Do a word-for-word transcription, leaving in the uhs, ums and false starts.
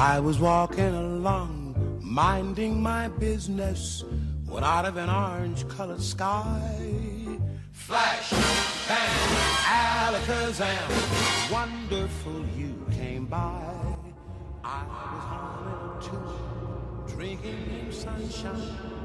I was walking along, minding my business, when out of an orange-colored sky, flash, bang, alakazam, wonderful you came by. I was humming a tune, drinking in sunshine,